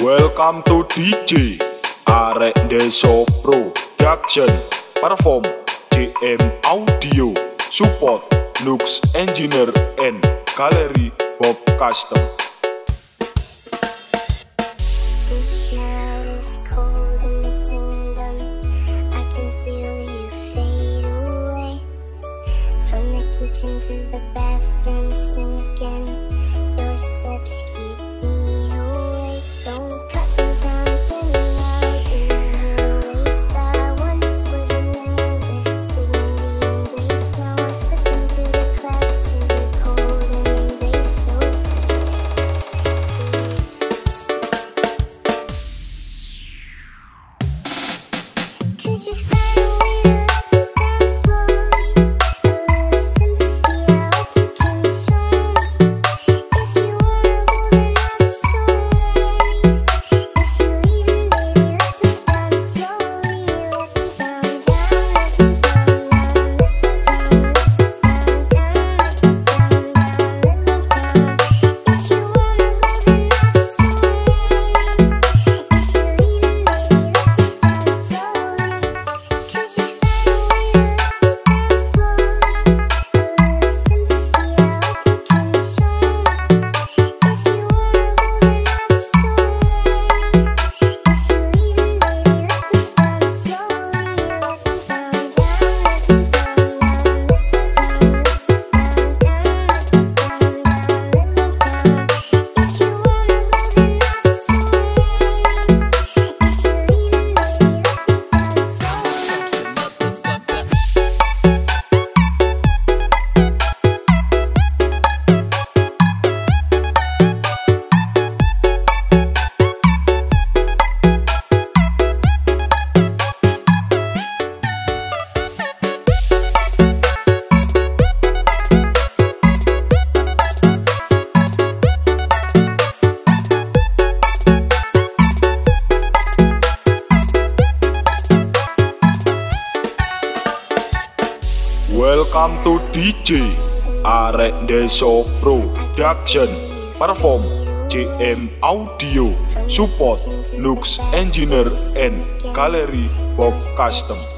Welcome to DJ Arek Deso Production. Perform JM Audio. Support Lux Engineer and Gallery Bob Custom. This night is cold in the kingdom. I can feel you fade away. From the kitchen to the bathroom sinking. Your steps keep me awake. Don't cut me down, get me out in the waste. I once was a man with dignity and grace. Now I'm slipping through the cracks to the cold embrace. So could you find a way to let me down slowly? A little sympathy, I hope you can show me. If you wanna go, then I'll be so lonely. If you're leaving, baby, let me down slowly. Let me down, down, let me down, down, let me down, down, let me down, let me down. If you wanna go, then I'll be so lonely. If you're leaving, baby, let me down slowly. Could you find a way to let me down slowly? A little sympathy, I hope you can show me. If you wanna go, then I'll be so lonely. If you're leaving, baby, let me down slowly. Let me down, down, let me down, down, let me down, down, down, let me down, down, let me down. If you wanna go, then I'll be so lonely. If you're leaving, baby, let me down slowly. Welcome to DJ Arek Deso Production. Perform JM Audio. Support Lux Engineer and Gallery Bob Custom.